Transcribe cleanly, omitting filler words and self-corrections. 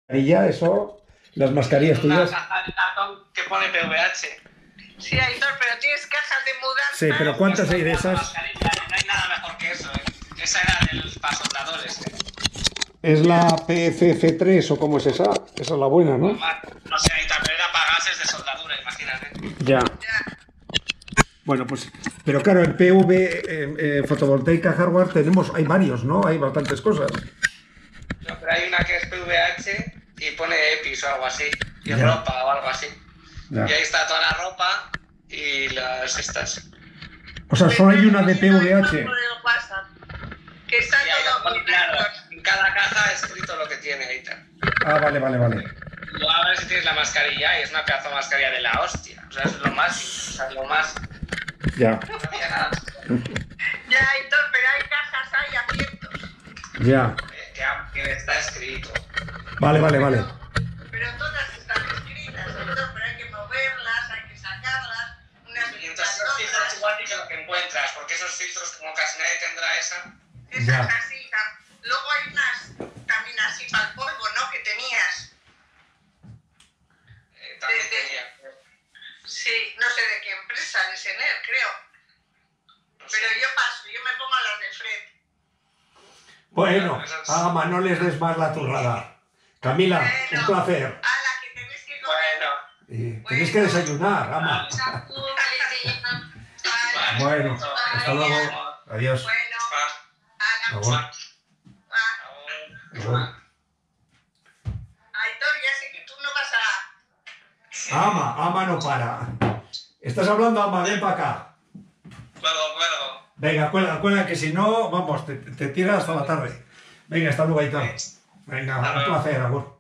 Y ya eso, las mascarillas tuyas. Que pone PVH. Sí, Aitor, pero tienes cajas de mudanza. Sí, pero ¿cuántas hay de esas? Mascarilla, no hay nada mejor que eso, Esa era para soldadores, ¿Es la PFF3 o cómo es esa? Esa es la buena, ¿no? No sé, Aitor, pero era para gases de soldadura, imagínate. Ya. Bueno, pues, pero claro, en PV, fotovoltaica hardware, hay varios, ¿no? Hay bastantes cosas. No, pero hay una que es PVH y pone EPIs o algo así, y Ya. ropa o algo así. Ya. Y ahí está toda la ropa y las estas. O sea, solo hay una de PVH. Que está Y ahí, todo bien, claro, Aitor. en cada caja escrito lo que tiene ahí. Ah, vale. Luego a ver si tienes la mascarilla y es una pedazo de mascarilla de la hostia. O sea, es lo más, o sea, lo más. Ya. No había nada. Ya, Aitor, pero hay cajas, hay a cientos. Ya. Que está escrito. Vale. Pero todas están escritas, Aitor, pero hay que moverlas, hay que sacarlas. Unas Y entonces esos filtros otras. igual que lo que encuentras, porque esos filtros como casi nadie tendrá esa. Esas Ya. así. Luego hay unas también así para el polvo, ¿no? Que tenías. También tenía. Sí, no sé de qué empresa, de Sener, creo. Pero yo paso, yo me pongo las de Fred. Bueno, Ama, no les des más la turrada. Camila, Bueno. un placer. Ala, que tenéis que comer. Bueno. Y tenéis que desayunar, Ama. Vale. Bueno, hasta luego. Adiós. Bueno, ala. Agur. Agur. Aitor, ya sé que tú no vas a... Ama no para. ¿Estás hablando, Ama? Ven para acá. Cuelgo. Venga, cuelga, que si no, vamos, te tiras hasta la tarde. Venga, hasta luego, Aitor. Venga, un placer, Agur.